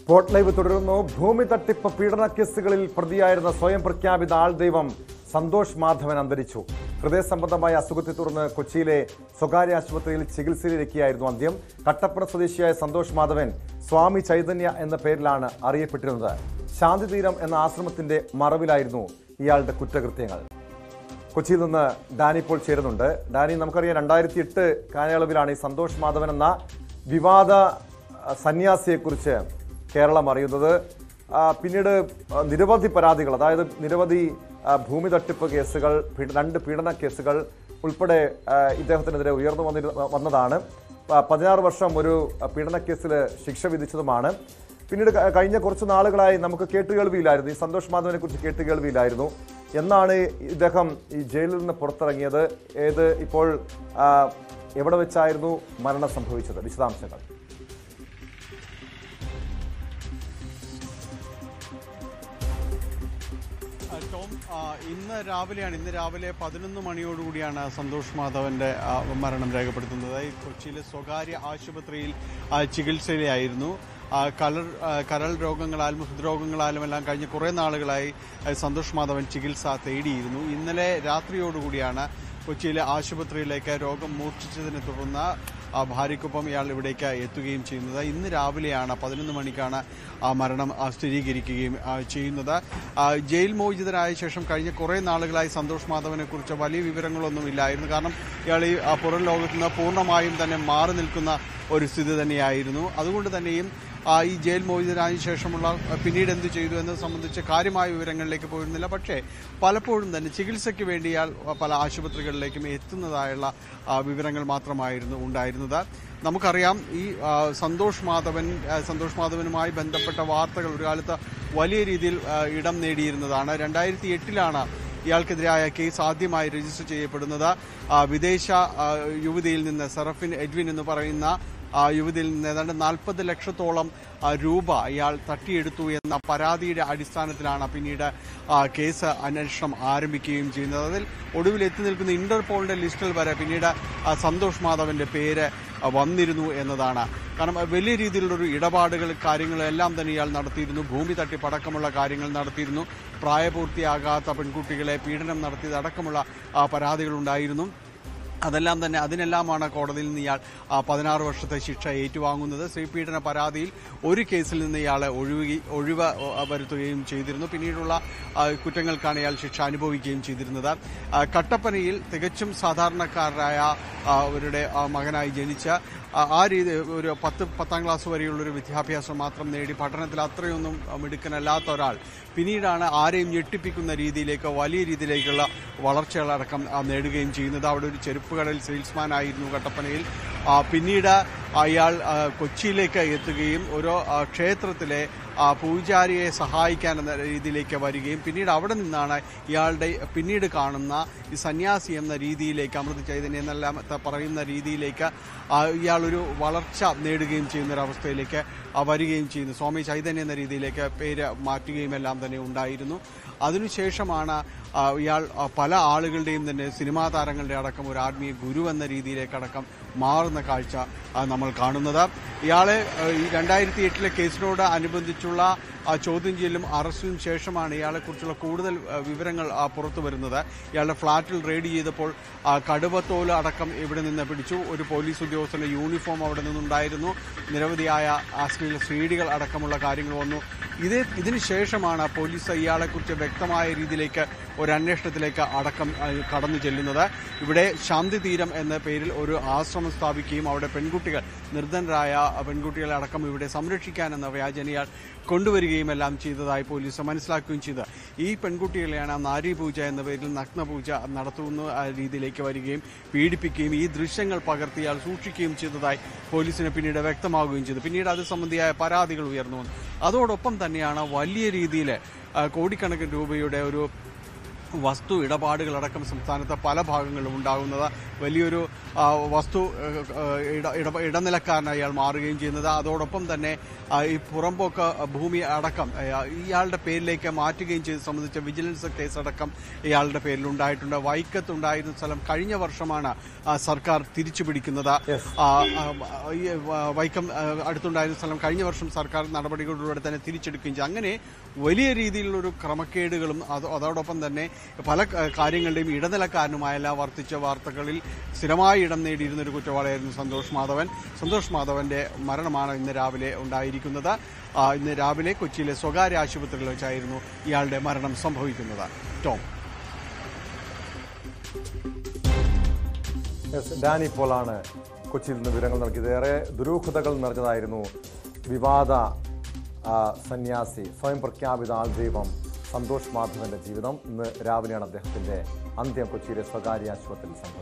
Spot live തുടരുന്നു. ഭൂമി തട്ടിപ്പ് പീഡന കേസുകളിൽ പ്രതിയായിരുന്ന സ്വയം പ്രഖ്യാപിത ആൾദൈവം സന്തോഷ് മാധവൻ അന്തരിച്ചു. ഹൃദയ സംബന്ധമായ അസുഖത്തെ തുടർന്ന് കൊച്ചിയിലെ സ്വകാര്യ ആശുപത്രിയിൽ ചികിത്സയിലിരിക്കുകയായിരുന്നു അന്ത്യം. കട്ടപ്പന സ്വദേശിയായ സന്തോഷ് മാധവൻ സ്വാമി ചൈതന്യ എന്ന പേരിലാണ് അറിയപ്പെട്ടിരുന്നത്. ശാന്തിതീരം എന്ന ആശ്രമത്തിന്റെ മറവിലായിരുന്നു ഇയാളുടെ കുറ്റകൃത്യങ്ങൾ. കൊച്ചിയിൽ നിന്ന് ഡാനി ഇപ്പോൾ ചേരുന്നുണ്ട്. ഡാനി, നമുക്കറിയാം 2008 കാലയളവിലാണ് ഈ സന്തോഷ് മാധവൻ എന്ന വിവാദ സന്യാസിയെക്കുറിച്ച് കേരളം അറിയുന്നത്. പിന്നീട് നിരവധി പരാതികൾ, അതായത് നിരവധി ഭൂമി തട്ടിപ്പ് കേസുകൾ, 2 പീഡന കേസുകൾ ഉൾപ്പെടെ ഇദ്ദേഹത്തിനെതിരെ ഉയർന്നു വന്നതാണ്. 16 വർഷം ഒരു പീഡന കേസിൽ ശിക്ഷ വിധിച്ചതുമാണ്. പിന്നീട് കഴിഞ്ഞ കുറച്ച് നാളുകളായി നമുക്ക് കേട്ടുകേൾവിയിലായിരുന്നു, ഈ സന്തോഷ് മാധവനെ കുറിച്ച് കേട്ടുകേൾവിയിലായിരുന്നു. എന്നാണ് ഇദ്ദേഹം ഈ ജയിലിൽ നിന്ന് പുറത്തിറങ്ങിയത്? ഇപ്പോൾ എവിടെ വെച്ചായിരുന്നു മരണം സംഭവിച്ചത്? വിശദാംശങ്ങൾ. ടോം, ഇന്ന് രാവിലെ 11 മണിയോടുകൂടിയാണ് സന്തോഷ് മാധവന്റെ മരണം രേഖപ്പെടുത്തുന്നത്. കൊച്ചിയിലെ സ്വകാര്യ ആശുപത്രിയിൽ ചികിത്സയിലായിരുന്നു. കരൾ രോഗങ്ങളാലും ഹൃദ്രോഗങ്ങളാലും എല്ലാം കഴിഞ്ഞ കുറേ നാളുകളായി സന്തോഷ് മാധവൻ ചികിത്സ തേടിയിരുന്നു. ഇന്നലെ രാത്രിയോടുകൂടിയാണ് കൊച്ചിയിലെ ആശുപത്രിയിലേക്ക് രോഗം മൂർച്ഛിച്ചതിനെ തുടർന്ന് ഭാര്യയ്ക്കൊപ്പം ഇയാൾ ഇവിടേക്ക് എത്തുകയും ചെയ്യുന്നത്. ഇന്ന് രാവിലെയാണ് 11 മണിക്കാണ് മരണം സ്ഥിരീകരിക്കുകയും ചെയ്യുന്നത്. ജയിൽ മോചിതനായ ശേഷം കഴിഞ്ഞ കുറേ നാളുകളായി സന്തോഷ് മാധവനെ കുറിച്ച് വലിയ വിവരങ്ങളൊന്നും ഇല്ലായിരുന്നു. കാരണം ഇയാൾ ഈ പുറം ലോകത്ത് നിന്ന് പൂർണ്ണമായും തന്നെ മാറി നിൽക്കുന്ന ഒരു സ്ഥിതി തന്നെയായിരുന്നു. അതുകൊണ്ട് തന്നെയും ഈ ജയിൽ മോചിതനായ ശേഷമുള്ള പിന്നീട് എന്ത് ചെയ്തു എന്നത് സംബന്ധിച്ച് കാര്യമായ വിവരങ്ങളിലേക്ക് പോയിരുന്നില്ല. പക്ഷേ പലപ്പോഴും തന്നെ ചികിത്സയ്ക്ക് വേണ്ടി ഇയാൾ പല ആശുപത്രികളിലേക്കും എത്തുന്നതായുള്ള വിവരങ്ങൾ മാത്രമായിരുന്നു ഉണ്ടായിരുന്നത്. നമുക്കറിയാം, ഈ സന്തോഷ് മാധവനുമായി ബന്ധപ്പെട്ട വാർത്തകൾ ഒരു കാലത്ത് വലിയ രീതിയിൽ ഇടം നേടിയിരുന്നതാണ്. 2008 ഇയാൾക്കെതിരായ കേസ് ആദ്യമായി രജിസ്റ്റർ ചെയ്യപ്പെടുന്നത്. വിദേശ യുവതിയിൽ നിന്ന്, സെറഫിൻ എഡ്വിൻ എന്ന് പറയുന്ന യുവതിയിൽ നിന്ന് ഏതാണ്ട് 40 ലക്ഷത്തോളം രൂപ ഇയാൾ തട്ടിയെടുത്തു എന്ന പരാതിയുടെ അടിസ്ഥാനത്തിലാണ് പിന്നീട് കേസ് അന്വേഷണം ആരംഭിക്കുകയും ചെയ്യുന്നത്. അതിൽ ഒടുവിൽ എത്തി നിൽക്കുന്ന ഇന്റർപോളിന്റെ ലിസ്റ്റിൽ വരെ പിന്നീട് സന്തോഷ് മാധവന്റെ പേര് വന്നിരുന്നു എന്നതാണ്. കാരണം വലിയ രീതിയിലുള്ളൊരു ഇടപാടുകൾ, കാര്യങ്ങളെല്ലാം തന്നെ ഇയാൾ നടത്തിയിരുന്നു. ഭൂമി തട്ടിപ്പടക്കമുള്ള കാര്യങ്ങൾ നടത്തിയിരുന്നു. പ്രായപൂർത്തിയാകാത്ത പെൺകുട്ടികളെ പീഡനം നടത്തിയതടക്കമുള്ള പരാതികളുണ്ടായിരുന്നു. അതിനെല്ലാമാണ് കോടതിയിൽ നിന്ന് ഇയാൾ 16 വർഷത്തെ ശിക്ഷ ഏറ്റുവാങ്ങുന്നത്. സ്ത്രീപീഡന പരാതിയിൽ ഒരു കേസിൽ നിന്ന് ഇയാളെ ഒഴിവ് വരുത്തുകയും ചെയ്തിരുന്നു. പിന്നീടുള്ള കുറ്റങ്ങൾക്കാണ് ഇയാൾ ശിക്ഷ അനുഭവിക്കുകയും ചെയ്തിരുന്നത്. കട്ടപ്പനയിൽ തികച്ചും സാധാരണക്കാരായ അവരുടെ മകനായി ജനിച്ച ആ രീതി ഒരു 10ാം ക്ലാസ് വരെയുള്ളൊരു വിദ്യാഭ്യാസം മാത്രം നേടി പഠനത്തിൽ അത്രയൊന്നും മിടുക്കനല്ലാത്ത ഒരാൾ പിന്നീടാണ് ആരെയും ഞെട്ടിപ്പിക്കുന്ന രീതിയിലേക്ക്, വലിയ രീതിയിലേക്കുള്ള വളർച്ചകളടക്കം നേടുകയും ചെയ്യുന്നത്. അവിടെ ഒരു ചെരുപ്പ് കടയിൽ സെയിൽസ്മാൻ ആയിരുന്നു കട്ടപ്പനയിൽ. പിന്നീട് അയാൾ കൊച്ചിയിലേക്ക് എത്തുകയും ഒരു ക്ഷേത്രത്തിലെ പൂജാരിയെ സഹായിക്കാൻ എന്ന രീതിയിലേക്ക് വരികയും പിന്നീട് അവിടെ നിന്നാണ് ഇയാളുടെ പിന്നീട് കാണുന്ന ഈ സന്യാസി എന്ന രീതിയിലേക്ക്, അമൃത ചൈതന്യം എന്നെല്ലാം പറയുന്ന രീതിയിലേക്ക് ഇയാളൊരു വളർച്ച നേടുകയും ചെയ്യുന്നൊരവസ്ഥയിലേക്ക് വരികയും ചെയ്യുന്നു. സ്വാമി ചൈതന്യം എന്ന രീതിയിലേക്ക് പേര് മാറ്റുകയും എല്ലാം തന്നെ ഉണ്ടായിരുന്നു. അതിനുശേഷമാണ് ഇയാൾ പല ആളുകളുടെയും തന്നെ, സിനിമാ താരങ്ങളുടെ അടക്കം ഒരു ആത്മീയ ഗുരു എന്ന രീതിയിലേക്കടക്കം മാറുന്ന കാഴ്ച നമ്മൾ കാണുന്നത്. ഇയാളെ ഈ 2008 കേസിനോട് അനുബന്ധിച്ചുള്ള ചോദ്യം ചെയ്യലും അറസ്റ്റിനും ശേഷമാണ് ഇയാളെക്കുറിച്ചുള്ള കൂടുതൽ വിവരങ്ങൾ പുറത്തു വരുന്നത്. ഇയാളുടെ ഫ്ളാറ്റിൽ റെയ്ഡ് ചെയ്തപ്പോൾ കടുവത്തോല് അടക്കം ഇവിടെ നിന്ന് പിടിച്ചു. ഒരു പോലീസ് ഉദ്യോഗസ്ഥന്റെ യൂണിഫോം അവിടെ നിന്നുണ്ടായിരുന്നു. നിരവധിയായ അശ്ലീല സീഡികൾ അടക്കമുള്ള കാര്യങ്ങൾ വന്നു. ഇതിന് ശേഷമാണ് പോലീസ് ഇയാളെക്കുറിച്ച് വ്യക്തമായ രീതിയിലേക്ക് ഒരു അന്വേഷണത്തിലേക്ക് അടക്കം കടന്നു ചെല്ലുന്നത്. ഇവിടെ ശാന്തിതീരം എന്ന പേരിൽ ഒരു ആശ്രമം സ്ഥാപിക്കുകയും അവിടെ നിർധനരായ പെൺകുട്ടികളെ അടക്കം ഇവിടെ സംരക്ഷിക്കാൻ എന്ന വ്യാജേന ഇയാൾ കൊണ്ടുവരികയും എല്ലാം ചെയ്തതായി പോലീസ് മനസ്സിലാക്കുകയും ചെയ്ത് ഈ പെൺകുട്ടികളെയാണ് നാരീപൂജ എന്ന പേരിൽ നഗ്നപൂജ നടത്തുന്ന രീതിയിലേക്ക് വരികയും പീഡിപ്പിക്കുകയും ഈ ദൃശ്യങ്ങൾ പകർത്തി ഇയാൾ സൂക്ഷിക്കുകയും ചെയ്തതായി പോലീസിന് പിന്നീട് വ്യക്തമാവുകയും ചെയ്തു. പിന്നീട് അത് സംബന്ധിയായ പരാതികൾ ഉയർന്നു വന്നു. അതോടൊപ്പം തന്നെയാണ് വലിയ രീതിയിൽ കോടിക്കണക്കിന് രൂപയുടെ ഒരു വസ്തു ഇടപാടുകളടക്കം സംസ്ഥാനത്തെ പല ഭാഗങ്ങളിലും ഉണ്ടാകുന്നത്. വലിയൊരു വസ്തു ഇടനിലക്കാരനായി ഇയാൾ മാറുകയും ചെയ്യുന്നത്. അതോടൊപ്പം തന്നെ ഈ പുറമ്പോക്ക് ഭൂമി അടക്കം ഇയാളുടെ പേരിലേക്ക് മാറ്റുകയും ചെയ്ത് സംബന്ധിച്ച വിജിലൻസ് കേസടക്കം ഇയാളുടെ പേരിൽ ഉണ്ടായിട്ടുണ്ട്. വൈക്കത്തുണ്ടായിരുന്ന സ്ഥലം കഴിഞ്ഞ വർഷമാണ് സർക്കാർ തിരിച്ചുപിടിക്കുന്നത്. ഈ വൈക്കം അടുത്തുണ്ടായിരുന്ന സ്ഥലം കഴിഞ്ഞ വർഷം സർക്കാർ നടപടികളിലൂടെ തന്നെ തിരിച്ചെടുക്കുകയും ചെയ്തു. അങ്ങനെ വലിയ രീതിയിലുള്ളൊരു ക്രമക്കേടുകളും അതോടൊപ്പം തന്നെ പല കാര്യങ്ങളുടെയും ഇടനിലക്കാരനുമായല്ല വർത്തിച്ച വാർത്തകളിൽ സ്ഥിരമായി ഇടം നേടിയിരുന്ന ഒരു കുറ്റവാളിയായിരുന്നു സന്തോഷ് മാധവൻ. സന്തോഷ് മാധവന്റെ മരണമാണ് ഇന്ന് രാവിലെ ഉണ്ടായിരിക്കുന്നത്. ഇന്ന് രാവിലെ കൊച്ചിയിലെ സ്വകാര്യ ആശുപത്രിയിൽ വെച്ചായിരുന്നു ഇയാളുടെ മരണം സംഭവിക്കുന്നത്. ടോം. ഡാനി പോളാണ് കൊച്ചിയിൽ നിന്ന് വിവരങ്ങൾ നൽകിയത്. ഏറെ ദുരൂഹതകൾ നിറഞ്ഞതായിരുന്നു വിവാദ സന്യാസി സ്വയം പ്രഖ്യാപിത ആൾദൈവം സന്തോഷ് മാധവന്റെ ജീവിതം. ഇന്ന് രാവിലെയാണ് അദ്ദേഹത്തിന്റെ അന്ത്യം കൊച്ചിയിലെ സ്വകാര്യ ആശുപത്രിയിൽ സംഭവിച്ചത്.